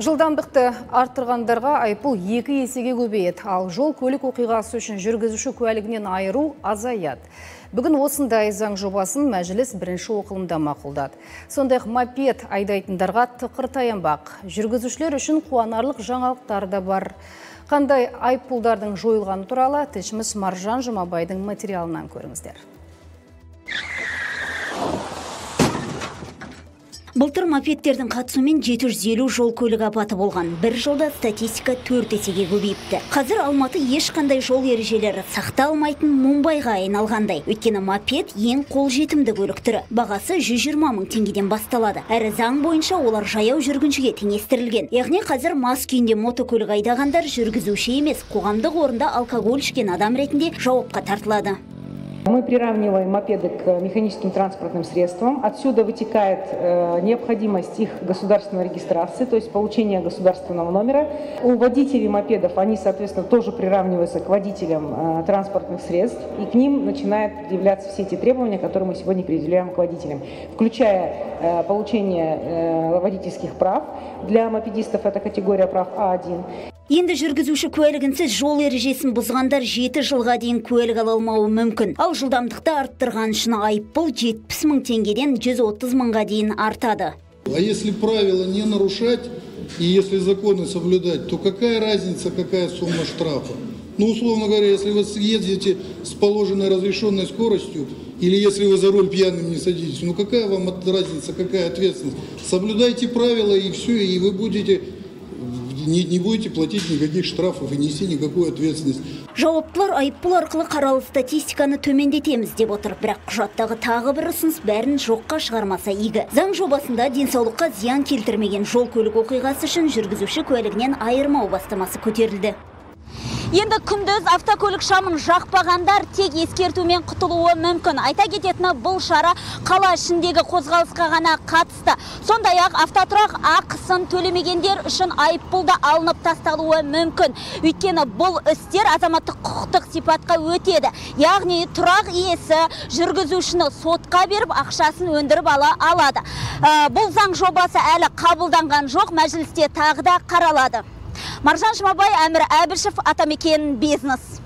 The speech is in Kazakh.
Жылдамдықты арттырғандарға айыппұл 2 есеге көбейеді, ал жол көлік оқиғасы үшін жүргізуші куәлігінен айыру азаяды. Бүгін осындай заң жобасын мәжіліс бірінші оқылымда мақұлдады. Сондай-ақ мопед айдайтындарға тықыр таянбақ. Жүргізушілер үшін қуанарлық жаңалықтар да бар. Қандай айыппұлдардың жойылғаны туралы тілшіміз Маржан Жұмабайдың материалынан көріңіздер. Былтыр мопедтердің қатысуымен 750 жол көлік апаты болған. Бір жылда статистика 4 есеге көбейіпті. Қазір Алматы ешқандай жол ережелері сақталмайтын Мумбайға айналғандай. Өйткені мопед ең қолжетімді көлік түрі. Бағасы 120 мың теңгеден басталады. Әрі заң бойынша олар жаяу жүргіншіге теңестірілген. Яғни қазір мас күйінде мотокөлік айдағандар жүргізуші емес, қоғамдық орында алкоголь ішкен адам ретінде жауапқа тартылады. Мы приравниваем мопеды к механическим транспортным средствам. Отсюда вытекает необходимость их государственной регистрации, то есть получения государственного номера. У водителей мопедов они, соответственно, тоже приравниваются к водителям транспортных средств, и к ним начинают предъявляться все эти требования, которые мы сегодня предъявляем к водителям, включая получение водительских прав. Для мопедистов это категория прав А1. Енді жүргізуші куәлігінсіз жол ережесін бұзғандар 7 жылға дейін куәлік ала алмауы мүмкін. Ал жылдамдықты арттырған үшін айыппұл 70 мың теңгеден 130 мыңға дейін артады. А если правила не нарушать и если законы соблюдать, то какая разница, какая сумма штрафа? Ну, условно говоря, если вы ездите с положенной разрешенной скоростью, или если вы за руль пьяным не садитесь, ну какая вам разница, какая ответственность? Соблюдайте правила и все, и вы будете... не будете платить никаких штрафов и нести никакую ответственность. Жауаптылар айыппұл арқылы қаралы статистиканы төмендетеміз деп отыр. Бірақ құжаттағы тағы бір ұсыныс бәрін жоққа шығармаса игі. Заң жобасында денсаулыққа зиян келтірмеген жол көлік оқиғасы үшін жүргізуші куәлігінен айырмау бастамасы көтерілді. Енді күндіз автокөлік шамын жақпағандар тек ескертумен құтылуы мүмкін. Айта кететіні, бұл шара қала ішіндегі қозғалысқа ғана қатысты. Сондай-ақ автотұрақ ақысын төлемегендер үшін айыппұл да алынып тасталуы мүмкін. Өйткені бұл істер азаматтық құқықтық сипатқа өтеді. Яғни тұрақ иесі жүргізушіні сотқа беріп ақшасын өндіріп ала алады. Бұл заң жобасы әлі қабылданған жоқ, мәжілісте тағы да қаралады. Маржан Жұмабай, Әмір Әбішев, Атамекен бизнес.